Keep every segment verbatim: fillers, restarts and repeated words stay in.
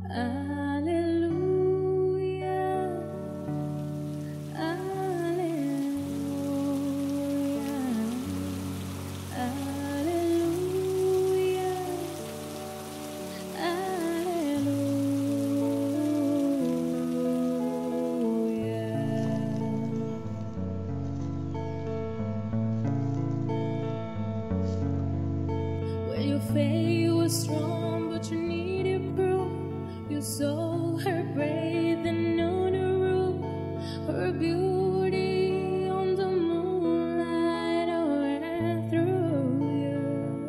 Your faith was strong, but you needed proof. You saw her brave and on the roof, her beauty on the moonlight went through you.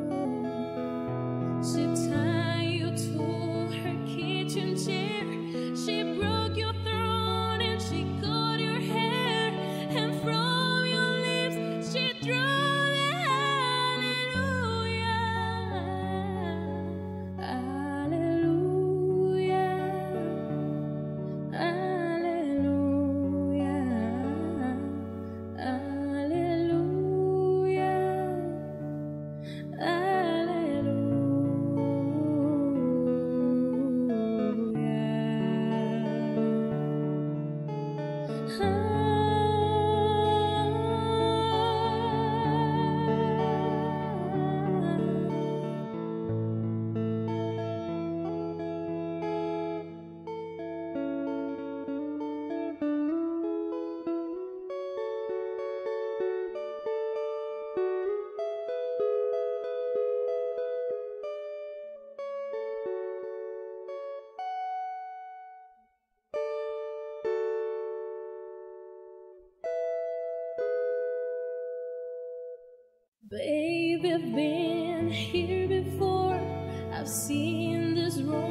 She tied you to her kitchen chair. She broke your throne and she cut your hair, and from your lips she drew. Babe, I've been here before. I've seen this road